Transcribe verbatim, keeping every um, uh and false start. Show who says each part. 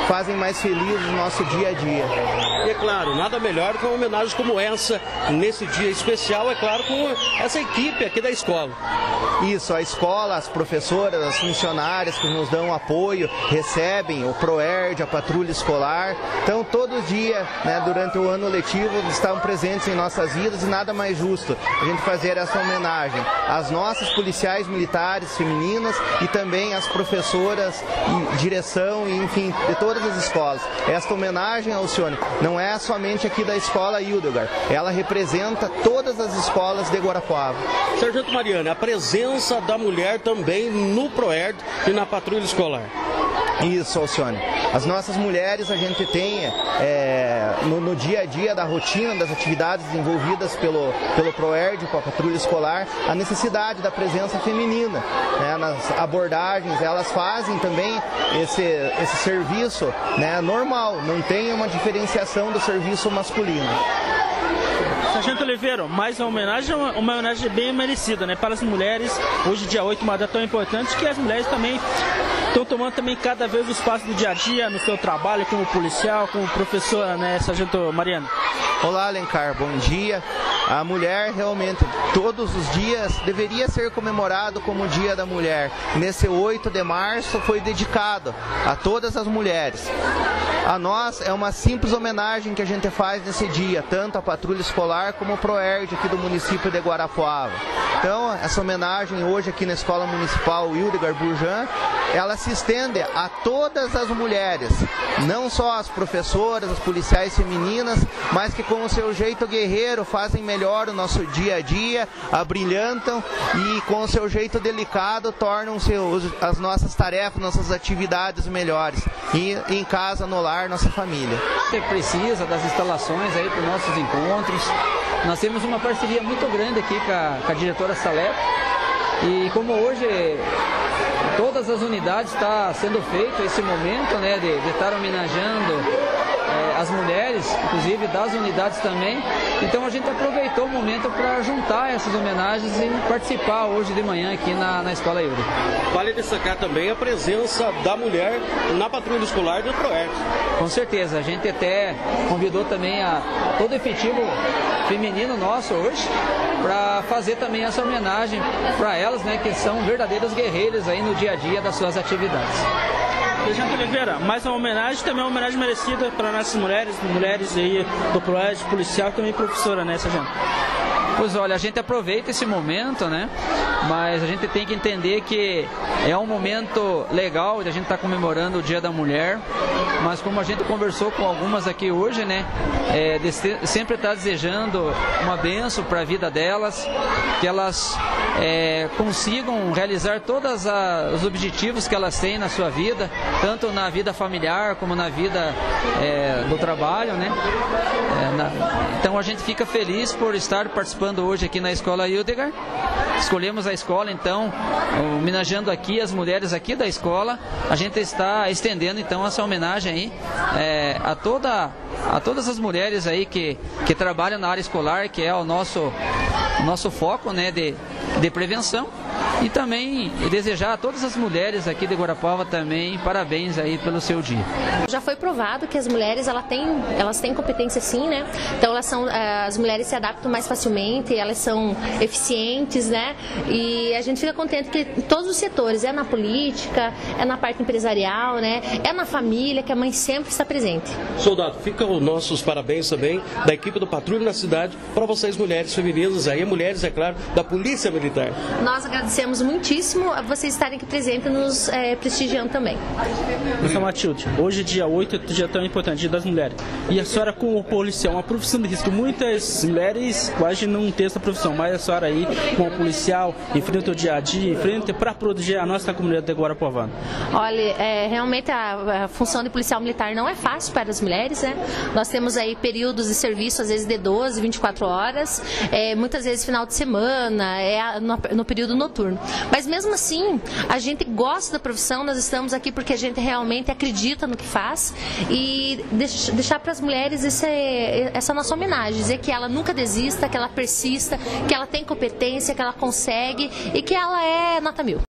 Speaker 1: fazem mais felizes o nosso dia a dia.
Speaker 2: E é claro, nada melhor que uma homenagem como essa, nesse dia especial, é claro, com essa equipe aqui da escola.
Speaker 1: Isso, a escola, as professoras, as funcionárias que nos dão apoio, recebem o PROERD, a patrulha escolar. Então, todo dia, né, durante o ano letivo, estão presentes em nossas vidas e nada mais justo a gente fazer essa homenagem às nossas policiais militares femininas e também às professoras e direção, e, enfim, de todas as escolas. Esta homenagem, Alcione, não é somente aqui da escola Hildegard, ela representa todas as escolas de Guarapuava.
Speaker 2: Sargento Mariana, a presença da mulher também no PROERD e na patrulha escolar.
Speaker 1: Isso, Alcione. As nossas mulheres, a gente tem é, no, no dia a dia da rotina das atividades desenvolvidas pelo, pelo PROERD, com a patrulha escolar, a necessidade da presença feminina, né, nas abordagens. Elas fazem também esse, esse serviço, né, normal, não tem uma diferenciação do serviço masculino.
Speaker 3: Sargento Oliveira, mais uma homenagem, uma homenagem bem merecida, né, para as mulheres. Hoje, dia oito, uma data tão importante que as mulheres também estão tomando também cada vez o espaço do dia a dia, no seu trabalho como policial, como professora, né, Sargento Mariana?
Speaker 1: Olá, Alencar, bom dia. A mulher realmente, todos os dias, deveria ser comemorado como o Dia da Mulher. Nesse oito de março foi dedicado a todas as mulheres. A nós é uma simples homenagem que a gente faz nesse dia, tanto a patrulha escolar como o PROERD aqui do município de Guarapuava. Então, essa homenagem hoje aqui na Escola Municipal Hildegard Burjan, ela se estende a todas as mulheres, não só as professoras, as policiais femininas, mas que com o seu jeito guerreiro fazem melhor o nosso dia a dia, abrilhantam e com o seu jeito delicado tornam seus, as nossas tarefas, nossas atividades melhores. E em casa, no lar, nossa família.
Speaker 4: Você precisa das instalações aí para os nossos encontros. Nós temos uma parceria muito grande aqui com a, com a diretora Salep. E como hoje todas as unidades está sendo feito esse momento, né, de, de estar homenageando é, as mulheres, inclusive das unidades também. Então a gente aproveitou o momento para juntar essas homenagens e participar hoje de manhã aqui na, na Escola Yuri.
Speaker 2: Vale destacar também a presença da mulher na patrulha escolar do PROERD.
Speaker 4: Com certeza, a gente até convidou também a todo o efetivo feminino nosso hoje para fazer também essa homenagem para elas, né, que são verdadeiras guerreiras aí no dia a dia das suas atividades.
Speaker 3: Sargento Oliveira, mais uma homenagem, também uma homenagem merecida para nossas mulheres, mulheres aí do PROERD, policial, também professora, né, Sargento?
Speaker 4: Pois olha, a gente aproveita esse momento, né? Mas a gente tem que entender que é um momento legal de a gente estar tá comemorando o Dia da Mulher, mas como a gente conversou com algumas aqui hoje, né? É, de sempre estar tá desejando uma bênção para a vida delas, que elas é, consigam realizar todos os objetivos que elas têm na sua vida, tanto na vida familiar como na vida é, do trabalho, né? É, na, então a gente fica feliz por estar participando hoje aqui na Escola Hildegard. Escolhemos a escola, então, homenageando aqui as mulheres aqui da escola. A gente está estendendo, então, essa homenagem aí é, a, toda, a todas as mulheres aí que, que trabalham na área escolar, que é o nosso, nosso foco, né, de, de prevenção. E também desejar a todas as mulheres aqui de Guarapuava também parabéns aí pelo seu dia.
Speaker 5: Já foi provado que as mulheres ela tem, elas têm competência sim, né? Então elas são, as mulheres se adaptam mais facilmente, elas são eficientes, né? E a gente fica contente que em todos os setores, é na política, é na parte empresarial, né? É na família, que a mãe sempre está presente.
Speaker 2: Soldado, ficam os nossos parabéns também da equipe do Patrulha na Cidade para vocês mulheres femininas aí, mulheres, é claro, da Polícia Militar.
Speaker 5: Nós agradecemos muitíssimo a vocês estarem aqui presentes nos é, prestigiando também.
Speaker 3: Doutora Matilde, hoje dia oito é um dia tão importante, Dia das Mulheres. E a senhora como policial, uma profissão de risco, muitas mulheres quase não têm essa profissão, mas a senhora aí como policial enfrenta o dia a dia, enfrenta para proteger a nossa comunidade de Guarapuava.
Speaker 5: Olha, é, realmente a, a função de policial militar não é fácil para as mulheres, né? Nós temos aí períodos de serviço, às vezes de doze, vinte e quatro horas, é, muitas vezes final de semana, é no, no período noturno. Mas mesmo assim, a gente gosta da profissão, nós estamos aqui porque a gente realmente acredita no que faz e deixar para as mulheres esse, essa nossa homenagem, dizer que ela nunca desista, que ela persista, que ela tem competência, que ela consegue e que ela é nota mil.